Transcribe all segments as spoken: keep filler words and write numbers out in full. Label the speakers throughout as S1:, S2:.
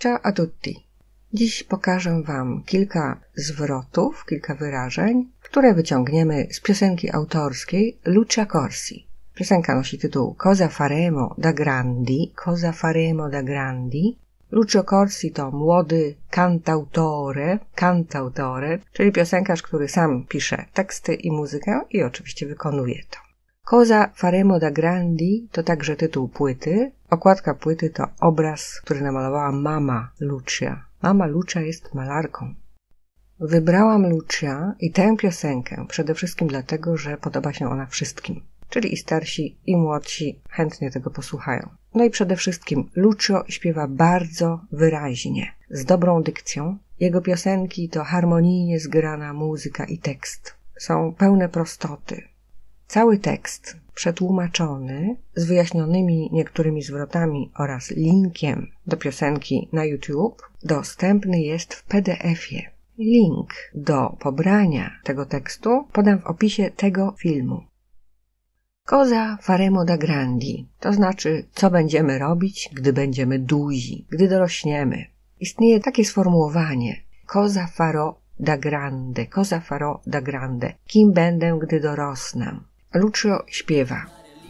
S1: Ciao a tutti! Dziś pokażę Wam kilka zwrotów, kilka wyrażeń, które wyciągniemy z piosenki autorskiej Lucia Corsi. Piosenka nosi tytuł Cosa faremo da grandi, cosa faremo da grandi. Lucio Corsi to młody cantautore, cantautore, czyli piosenkarz, który sam pisze teksty i muzykę i oczywiście wykonuje to. Cosa faremo da grandi to także tytuł płyty. Okładka płyty to obraz, który namalowała mama Lucia. Mama Lucia jest malarką. Wybrałam Lucia i tę piosenkę przede wszystkim dlatego, że podoba się ona wszystkim. Czyli i starsi, i młodsi chętnie tego posłuchają. No i przede wszystkim Lucio śpiewa bardzo wyraźnie, z dobrą dykcją. Jego piosenki to harmonijnie zgrana muzyka i tekst. Są pełne prostoty. Cały tekst przetłumaczony z wyjaśnionymi niektórymi zwrotami oraz linkiem do piosenki na YouTube dostępny jest w P D F-ie. Link do pobrania tego tekstu podam w opisie tego filmu. Cosa faremo da grandi, to znaczy co będziemy robić, gdy będziemy duzi, gdy dorośniemy. Istnieje takie sformułowanie cosa farò da grande, cosa farò da grande, kim będę, gdy dorosnę. Lucio śpiewa.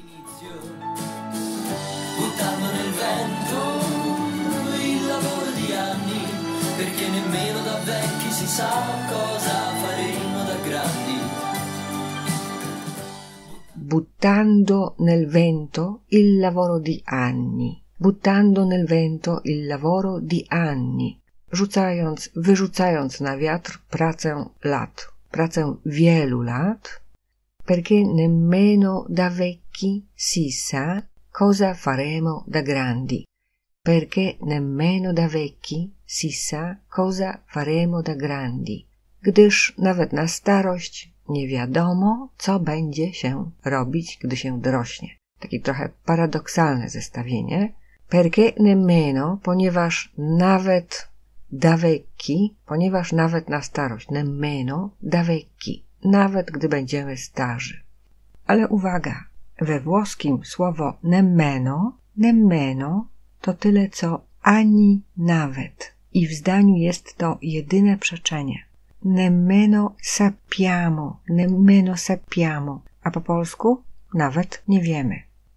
S1: Buttando nel vento il lavoro di anni. Buttando nel vento il lavoro di anni. Rzucając, wyrzucając na wiatr pracę lat, pracę wielu lat. Perché nemmeno da vecchi si sa cosa faremo da grandi. Perché nemmeno da vecchi si sa cosa faremo da grandi. Gdyż nawet na starość nie wiadomo, co będzie się robić, gdy się dorośnie. Takie trochę paradoksalne zestawienie. Perché nemmeno, ponieważ nawet da vecchi, ponieważ nawet na starość, nemmeno da vecchi, nawet gdy będziemy starzy. Ale uwaga, we włoskim słowo nemmeno, nemmeno to tyle co ani nawet. I w zdaniu jest to jedyne przeczenie. Nemmeno sappiamo, nemmeno sappiamo, a po polsku nawet nie wiemy.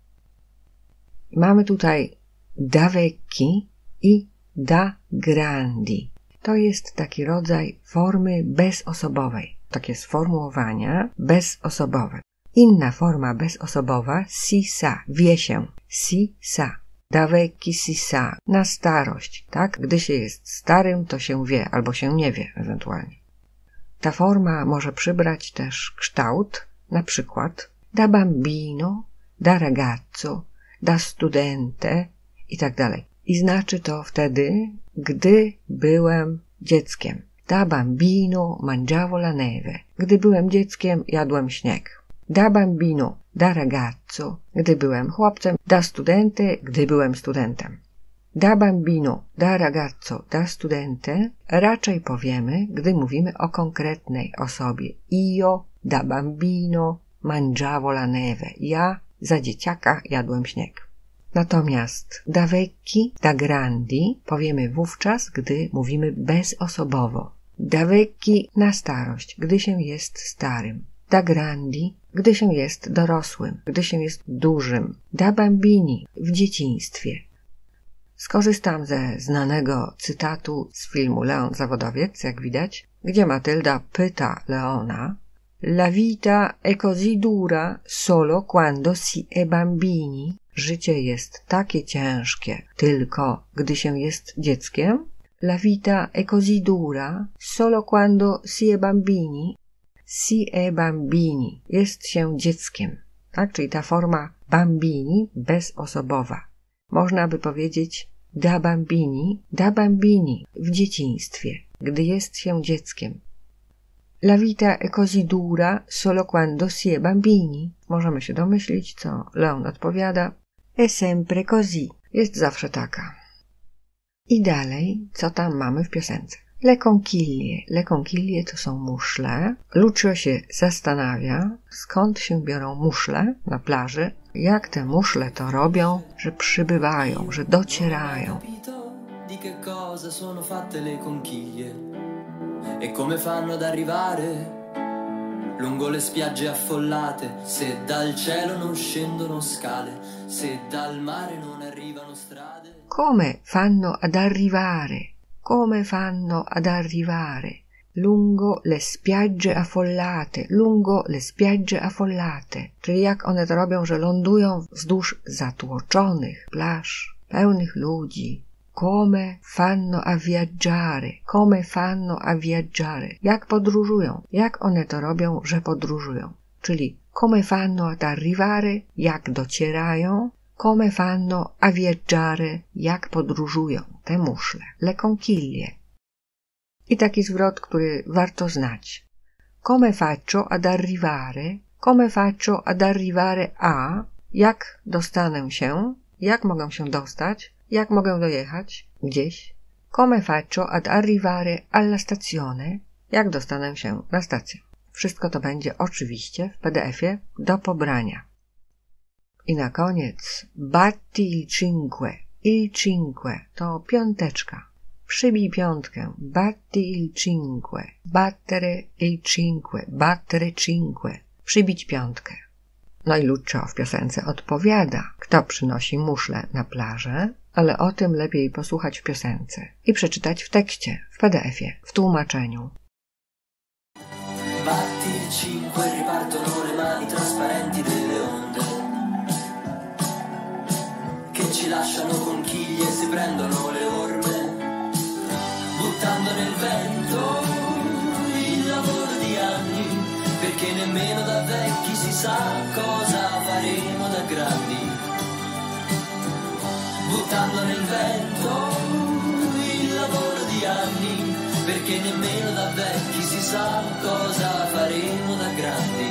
S1: Mamy tutaj da vecchi i da grandi. To jest taki rodzaj formy bezosobowej. Takie sformułowania bezosobowe. Inna forma bezosobowa si sa, wie się, si sa. Da vecchi si sa, na starość, tak? Gdy się jest starym, to się wie, albo się nie wie ewentualnie. Ta forma może przybrać też kształt, na przykład da bambino, da ragazzo, da studente i tak dalej. I znaczy to wtedy, gdy byłem dzieckiem. Da bambino mangiavo la neve. Gdy byłem dzieckiem, jadłem śnieg. Da bambino, da ragazzo. Gdy byłem chłopcem. Da studente, gdy byłem studentem. Da bambino, da ragazzo, da studente raczej powiemy, gdy mówimy o konkretnej osobie. Io da bambino mangiavo la neve. Ja za dzieciaka jadłem śnieg. Natomiast da vecchi, da grandi powiemy wówczas, gdy mówimy bezosobowo. Da vecchi na starość, gdy się jest starym. Da grandi, gdy się jest dorosłym, gdy się jest dużym. Da bambini, w dzieciństwie. Skorzystam ze znanego cytatu z filmu Leon Zawodowiec, jak widać, gdzie Matylda pyta Leona: La vita è così dura solo quando si è bambini. Życie jest takie ciężkie tylko gdy się jest dzieckiem. La vita è così dura solo quando si è bambini. Si è bambini. Jest się dzieckiem. Tak? Czyli ta forma bambini bezosobowa. Można by powiedzieć da bambini, da bambini w dzieciństwie, gdy jest się dzieckiem. La vita è così dura solo quando si è bambini. Możemy się domyślić, co Leon odpowiada. È sempre così. Jest zawsze taka. I dalej, co tam mamy w piosence? Le conchiglie. Le conchiglie to są muszle. Lucio się zastanawia, skąd się biorą muszle na plaży, jak te muszle to robią, że przybywają, że docierają.
S2: di che cosa sono fatte le conchiglie e come fanno ad arrivare lungo le spiagge affollate, se dal cielo non scendono scale, se dal mare non arrivano strade.
S1: Come fanno ad arrivare, come fanno ad arrivare lungo le spiagge affollate, lungo le spiagge affollate. Czyli jak one to robią, że lądują wzdłuż zatłoczonych plaż, pełnych ludzi. Come fanno a viaggiare, come fanno a viaggiare. Jak podróżują, jak one to robią, że podróżują. Czyli come fanno ad arrivare, jak docierają, come fanno a viaggiare, jak podróżują te muszle, le conchiglie. I taki zwrot, który warto znać. Come faccio ad arrivare, come faccio ad arrivare a, jak dostanę się, jak mogę się dostać, jak mogę dojechać gdzieś. Come faccio ad arrivare alla stazione, jak dostanę się na stację. Wszystko to będzie oczywiście w P D F-ie do pobrania. I na koniec batti il cinque. Il cinque to piąteczka. Przybij piątkę. Batti il cinque. Battere il cinque. Battere cinque. Przybić piątkę. No i Lucio w piosence odpowiada, kto przynosi muszle na plażę, ale o tym lepiej posłuchać w piosence i przeczytać w tekście, w P D F-ie, w tłumaczeniu.
S2: Batti il cinque, ripartono le mani trasparenti delle onde che ci lasciano conchiglie, si prendono le orme buttando nel vento il lavoro di anni, perché nemmeno da vecchi si sa cosa faremo da grandi. Buttando nel vento il lavoro di anni, perché nemmeno da vecchi si sa cosa faremo da grandi.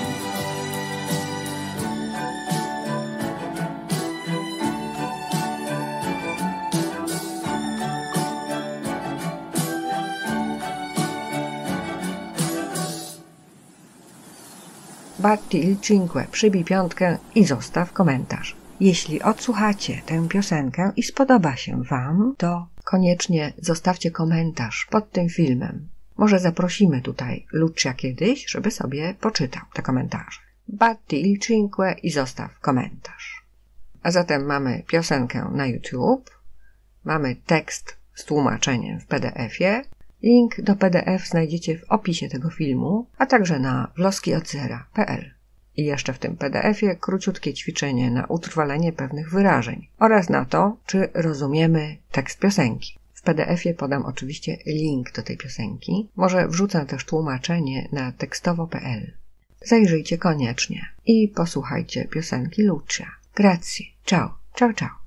S1: Batti il cinque, przybij piątkę i zostaw komentarz. Jeśli odsłuchacie tę piosenkę i spodoba się Wam, to koniecznie zostawcie komentarz pod tym filmem. Może zaprosimy tutaj Lucia kiedyś, żeby sobie poczytał te komentarze. Batti il cinque i zostaw komentarz. A zatem mamy piosenkę na YouTube, mamy tekst z tłumaczeniem w P D F-ie. Link do P D F znajdziecie w opisie tego filmu, a także na wloskiodzera kropka p l. I jeszcze w tym P D F-ie króciutkie ćwiczenie na utrwalenie pewnych wyrażeń oraz na to, czy rozumiemy tekst piosenki. W P D F-ie podam oczywiście link do tej piosenki. Może wrzucę też tłumaczenie na tekstowo kropka p l. Zajrzyjcie koniecznie i posłuchajcie piosenki Lucia. Grazie. Ciao. Ciao, ciao.